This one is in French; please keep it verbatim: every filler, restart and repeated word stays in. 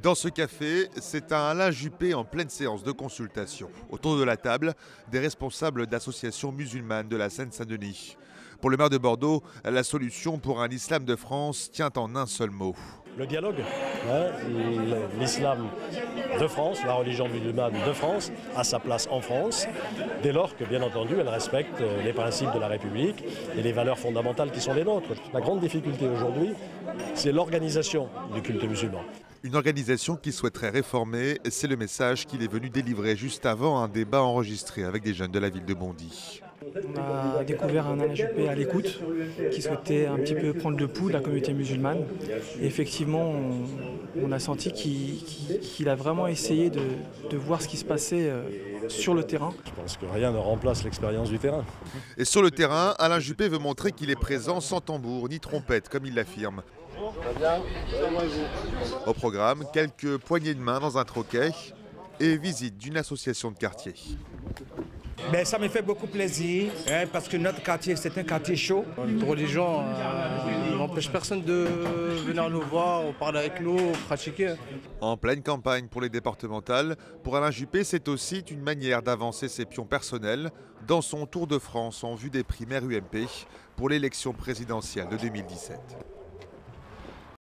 Dans ce café, c'est un Alain Juppé en pleine séance de consultation. Autour de la table, des responsables d'associations musulmanes de la Seine-Saint-Denis. Pour le maire de Bordeaux, la solution pour un islam de France tient en un seul mot. Le dialogue. Hein, l'islam de France, la religion musulmane de France, a sa place en France, dès lors que, bien entendu, elle respecte les principes de la République et les valeurs fondamentales qui sont les nôtres. La grande difficulté aujourd'hui, c'est l'organisation du culte musulman. Une organisation qui souhaiterait réformer, c'est le message qu'il est venu délivrer juste avant un débat enregistré avec des jeunes de la ville de Bondy. On a découvert un Alain Juppé à l'écoute qui souhaitait un petit peu prendre le pouls de la communauté musulmane. Et effectivement, on, on a senti qu'il qu'il a vraiment essayé de, de voir ce qui se passait sur le terrain. Je pense que rien ne remplace l'expérience du terrain. Et sur le terrain, Alain Juppé veut montrer qu'il est présent sans tambour ni trompette, comme il l'affirme. Au programme, quelques poignées de main dans un troquet et visite d'une association de quartier. Ben, ça me fait beaucoup plaisir, hein, parce que notre quartier, c'est un quartier chaud. Notre religion euh, n'empêche personne de venir nous voir, parler avec nous, pratiquer. En pleine campagne pour les départementales, pour Alain Juppé, c'est aussi une manière d'avancer ses pions personnels dans son tour de France en vue des primaires U M P pour l'élection présidentielle de deux mille dix-sept.